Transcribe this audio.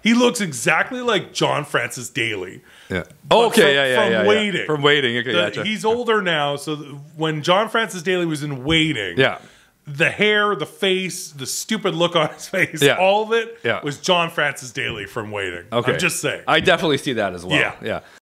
He looks exactly like John Francis Daley. Yeah. Oh, okay. From Waiting. From Waiting. Okay. Gotcha. He's older now, so when John Francis Daley was in Waiting, the hair, the face, the stupid look on his face, all of it was John Francis Daley from Waiting. Okay. I'm just saying. I definitely see that as well. Yeah.